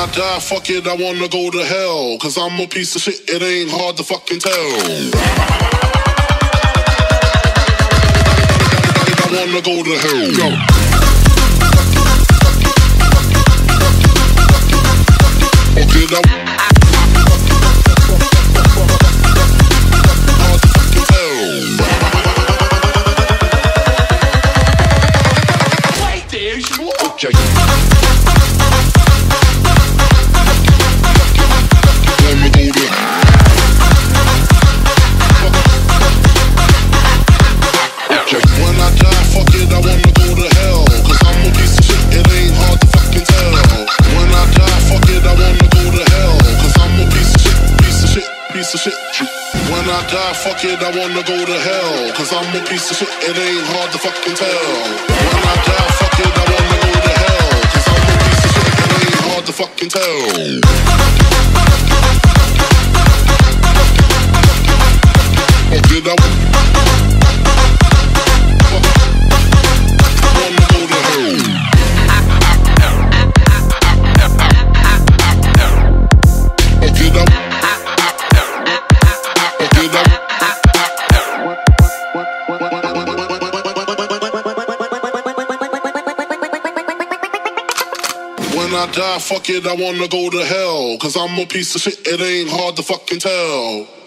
I die, fuck it, I wanna go to hell. Cause I'm a piece of shit, it ain't hard to fucking tell. I wanna go to hell. Yo. Okay, now. Hard to fucking tell. Wait, there's more. Okay. When I die, fuck it, I wanna go to hell. Cause I'm a piece of shit, it ain't hard to fucking tell. When I die, fuck it, I wanna go to hell. Cause I'm a piece of shit, piece of shit, piece of shit. When I die, fuck it, I wanna go to hell. Cause I'm a piece of shit, it ain't hard to fucking tell. When I die, fuck it, I wanna go to hell. Cause I'm a piece of shit, it ain't hard to fucking tell. Did I wanna go to hell? Did I? When I die, fuck it, I wanna go to hell. Cause I'm a piece of shit, it ain't hard to fucking tell.